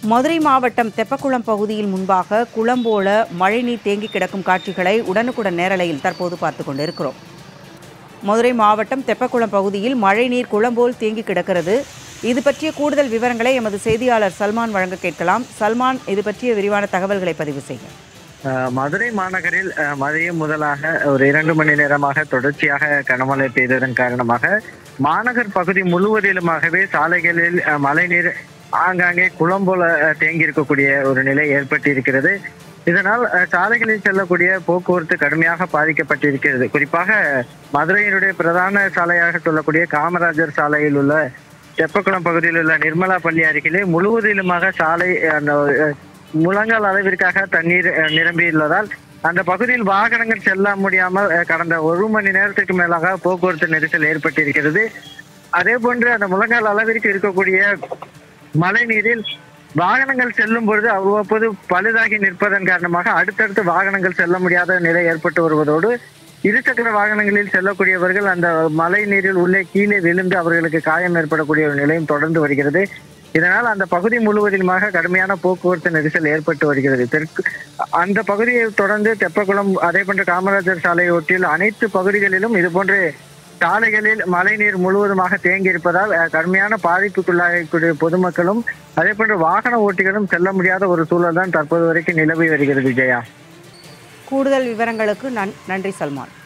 மதுரை மாவட்டம் தெப்பக்குளம் பகுதியில் முன்பாக குளம் போல மழைநீர் தேங்கி கிடக்கும் காட்சிகளை உடனுக்குடன் நேரலையில் தற்போது பார்த்துக் கொண்டிருக்கிறோம். மதுரை மாவட்டம் தெப்பக்குளம் பகுதியில் மழைநீர் குளம் போல் தேங்கி கிடக்கிறது. இது பற்றிய கூடுதல் விவரங்களை எமது செய்தியாளர் சல்மான் வழங்க கேட்கலாம். சல்மான், இது பற்றிய விரிவான தகவல்களை பதிவு செய்ய. மதுரை மாநகரில் மதியம் முதலாக ஒரு 2 மணி நேரமாக தொடர்ச்சியாக கனமழை பெய்ததன் காரணமாக மாநகர் பகுதி முழுவதிலுமாகவே சாலைகளில் மழைநீர் ஆங்காங்கே குளம் போல தேங்கி இருக்கக்கூடிய ஒரு நிலை ஏற்பட்டிருக்கிறது. இதனால் சாலைகளில் செல்லக்கூடிய போக்குவரத்து கடுமையாக பாதிக்கப்பட்டிருக்கிறது. குறிப்பாக மதுரையினுடைய பிரதான சாலையாக சொல்லக்கூடிய காமராஜர் சாலையில் உள்ள தெப்பக்குளம் பகுதியில் உள்ள நிர்மலா பள்ளி அருகிலே முழுவதிலுமாக சாலை முழங்கால் அளவிற்காக தண்ணீர் நிரம்பியுள்ளதால் அந்த பகுதியில் வாகனங்கள் செல்ல முடியாமல் கடந்த 1 மணி நேரத்துக்கு மேலாக போக்குவரத்து நெரிசல் ஏற்பட்டிருக்கிறது. அதே போன்று அந்த முழங்கால் அளவிற்கு இருக்கக்கூடிய மழை நீரில் வாகனங்கள் செல்லும் பொழுது அவ்வப்போது பழுதாகி நிற்பதன் காரணமாக அடுத்தடுத்து வாகனங்கள் செல்ல முடியாத நிலை ஏற்பட்டு வருவதோடு இருசக்கர வாகனங்களில் செல்லக்கூடியவர்கள் அந்த மழை நீரில் உள்ளே கீழே விழுந்து அவர்களுக்கு காயம் ஏற்படக்கூடிய ஒரு நிலையும் தொடர்ந்து வருகிறது. இதனால் அந்த பகுதி முழுவதிலுமாக கடுமையான போக்குவரத்து நெரிசல் ஏற்பட்டு வருகிறது. அந்த பகுதியை தொடர்ந்து தெப்பக்குளம், அதே போன்ற காமராஜர் சாலையை ஒட்டியுள்ள அனைத்து பகுதிகளிலும் இதுபோன்று சாலைகளில் மழைநீர் முழுவதுமாக தேங்கி இருப்பதால் கடுமையான பாதிப்புக்குள்ளாகக்கூடிய பொதுமக்களும் அதே போன்ற வாகன ஓட்டிகளும் செல்ல முடியாத ஒரு சூழல் தான் தற்போது வரைக்கும் நிலவி வருகிறது. ஜெயா, கூடுதல் விவரங்களுக்கு நன்றி சல்மான்.